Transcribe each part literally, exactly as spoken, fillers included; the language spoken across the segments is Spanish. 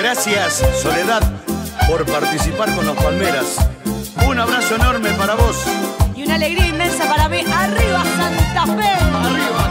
Gracias, Soledad, por participar con los Palmeras. Un abrazo enorme para vos. Y una alegría inmensa para mí. ¡Arriba, Santa Fe! ¡Arriba!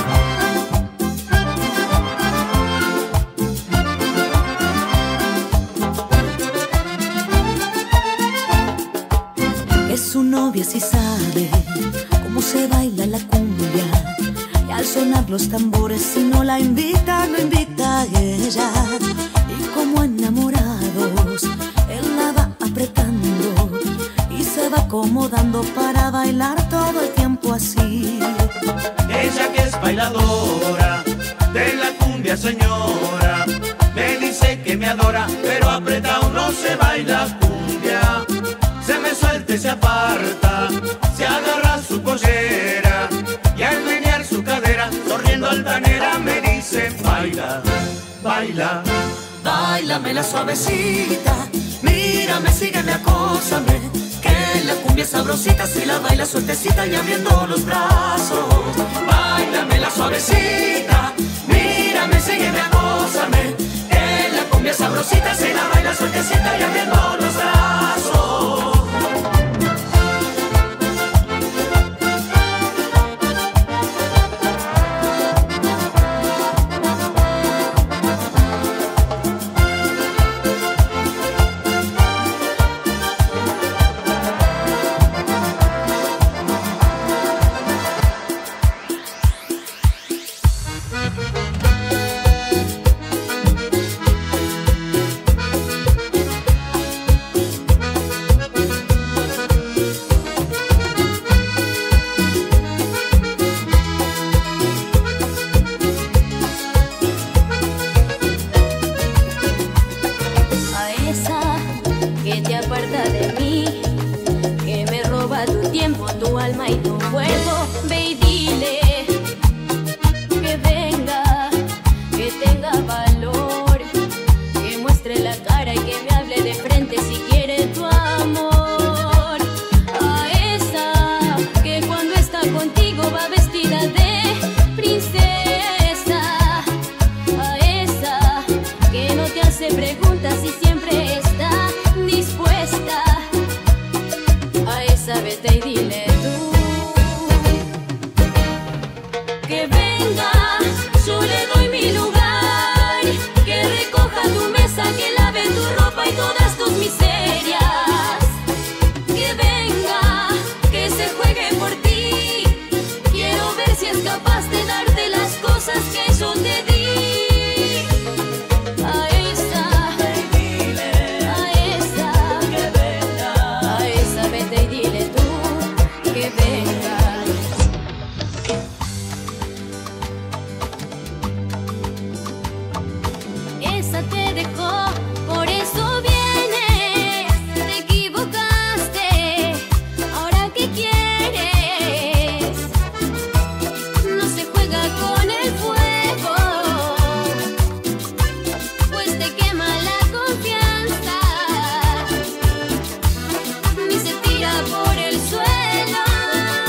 Que su novia sí sabe cómo se baila la cumbia. Y al sonar los tambores, si no la invita, no invita a ella. Y como enamorados, él la va apretando y se va acomodando para bailar todo el tiempo así. Ella que es bailadora de la cumbia, señora, me dice que me adora, pero apretado no se baila cumbia. Se me suelta y se aparta, se agarra su pollera y al menear su cadera, sonriendo altanera, me dice: baila, baila, báilamela suavecita, mírame, sígueme, acósame, que la cumbia es sabrosita si la baila suertecita y abriendo los brazos. Báilamela suavecita, mírame, sígueme, acósame, que la cumbia es sabrosita si la baila suertecita y abriendo los brazos. Tu alma y tu cuerpo, ve y dile que venga, que tenga valor, que muestre la cara y que me hable de frente si quiere tu amor. A esa que cuando está contigo va vestida de princesa, a esa que no te hace preguntas y siempre está dispuesta, a esa vete y dile que venga, yo le doy mi lugar, que recoja tu mesa, que lave tu ropa y todas tus miserias. Que venga, que se juegue por ti, quiero ver si es capaz de darte las cosas que yo te di. A esa, a esa, que venga, a esa vete y dile tú que venga. Esa te dejó, por eso vienes, te equivocaste, ahora qué quieres, no se juega con el fuego, pues te quema la confianza, ni se tira por el suelo.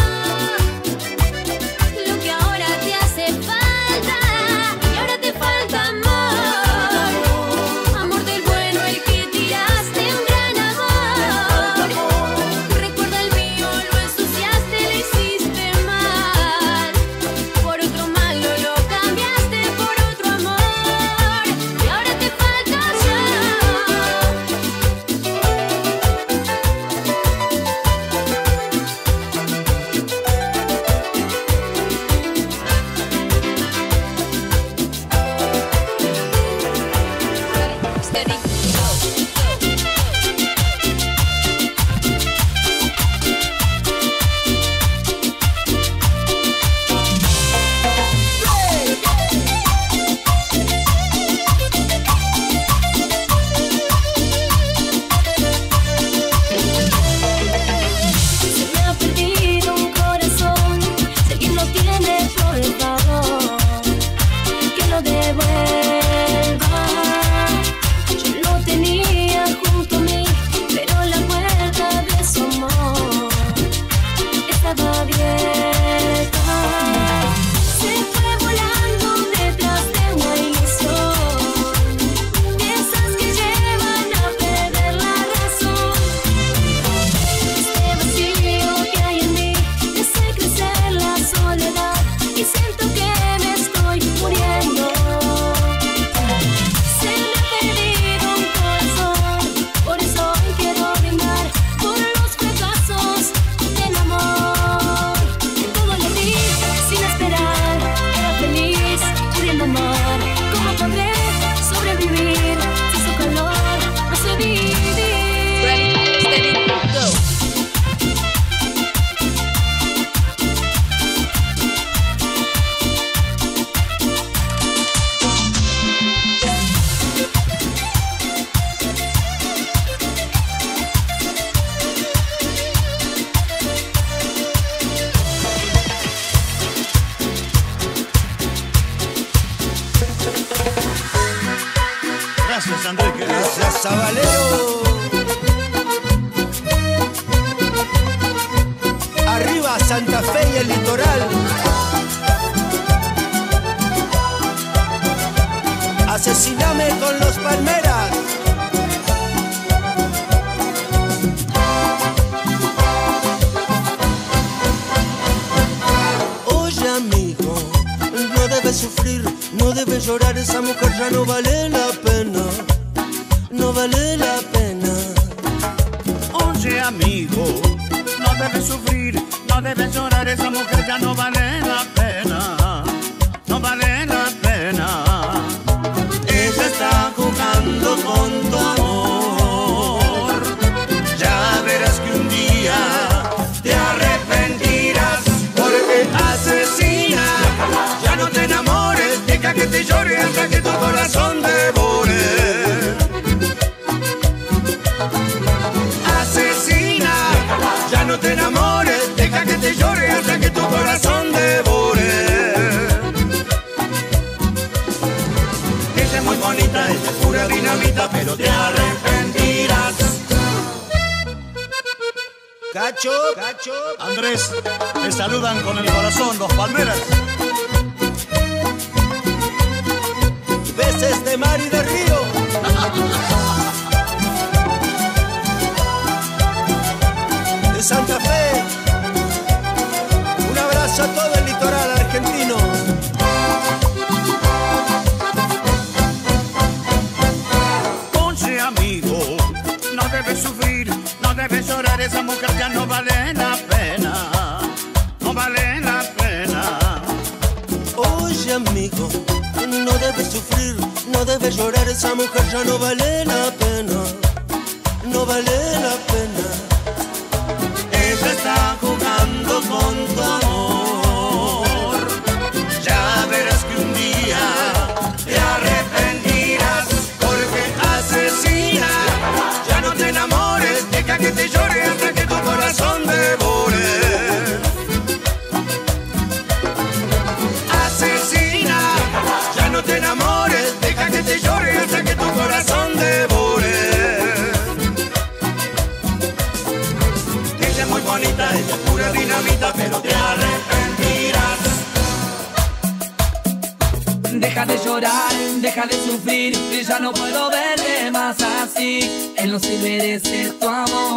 Gracias, Andrés, querido. Gracias, Zabalero. Arriba Santa Fe y el litoral. Asesiname con los Palmeras. Oye, amigo, no debes sufrir, no debes llorar. Esa mujer ya no vale la pena, no vale la pena. Oye, amigo, no debes sufrir, no debes llorar. Esa mujer ya no vale la pena, no vale la pena. Ella está jugando con tu amor. Ya verás que un día te arrepentirás, porque asesina. Ya no te enamores, deja que te llore hasta que tu corazón devore. Asesina, ya no te enamores, deja que te llore hasta que tu corazón devore. Ella es muy bonita, ella es pura dinamita, pero te arrepentirás. Cacho, Cacho. Andrés, te saludan con el corazón los Palmeras. Peces de mar y de río. De Santa Fe. Un abrazo a todo el litoral argentino. Oye, amigo, no debes sufrir, no debes llorar. Esa mujer ya no vale la pena, no vale la pena. Oye, amigo, no debes sufrir, no debes llorar. Esa mujer ya no vale la pena, no vale la pena. Ella está jugando con tu amor. Ya verás que un día te arrepentirás, porque asesina. Ya no te enamores, deja que te llore hasta que tu corazón devore. Asesina, ya no te enamores, deja que te llore hasta que tu corazón devore. Ella es muy bonita, ella es pura dinamita, pero te arrepentirás. Deja de llorar, deja de sufrir, que ya no puedo verte más así. Él no se merece tu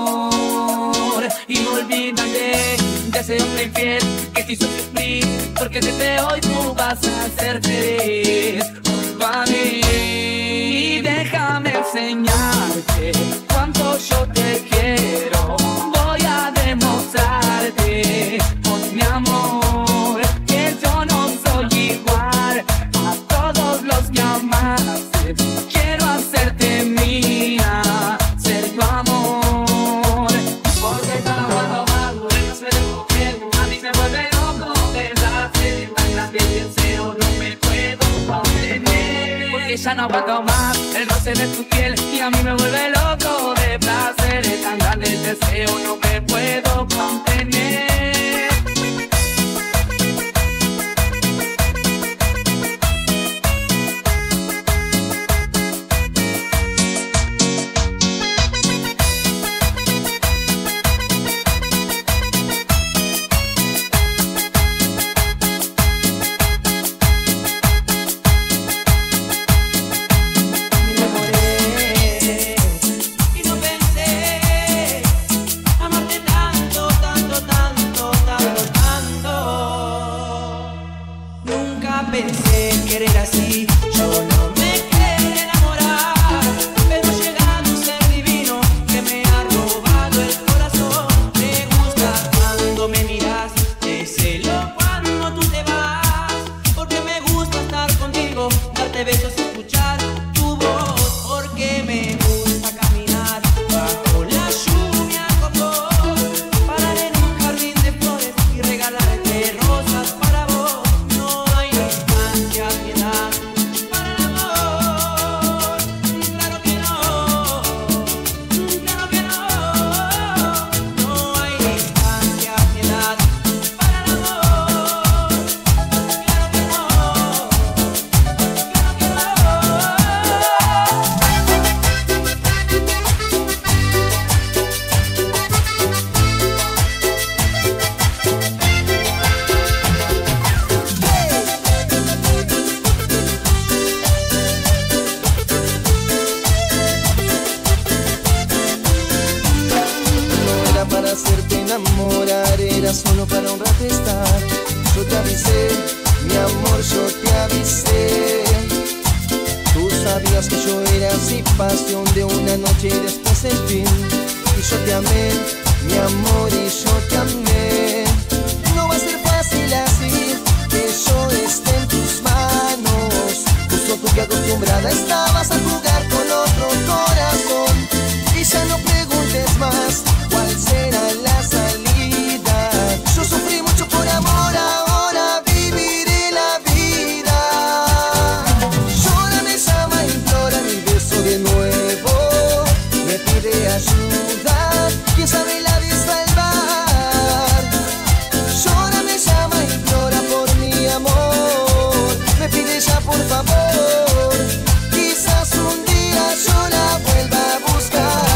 amor. Y olvídate de ese hombre infiel que te hizo sufrir, porque desde hoy tú vas a ser feliz junto a mí. Y déjame enseñarte cuánto yo te quiero. Voy a demostrarte con mi amor que yo no soy igual a todos los que amaste. Quiero hacerte mía, ser tu amor. Porque cada cuando más no se mujer, a mí me vuelve loco pensarte. Tan grande deseo no me puedo contener, porque ya no aguanto más el roce de tu piel y a mí me vuelve loco de placer. Tan grande deseo no me puedo contener. Rosas para vos, no hay distancia, piedad para la un rato estar. Yo te avisé, mi amor, yo te avisé. Tú sabías que yo era así, pasión de una noche y después el fin. Y yo te amé, mi amor, y yo te amé. No va a ser fácil así, que yo esté en tus manos. Justo tú que acostumbrada estabas a jugar con otro corazón. Y ya no preguntes más cuál será la salida. Yo sufrí mucho por amor, ahora viviré la vida. Llora, me llama, implora mi beso de nuevo. Me pide ayuda, quién sabe la de salvar. Llora, me llama, implora por mi amor. Me pide ya por favor, quizás un día yo la vuelva a buscar.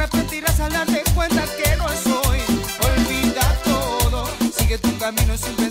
camino sin pensar.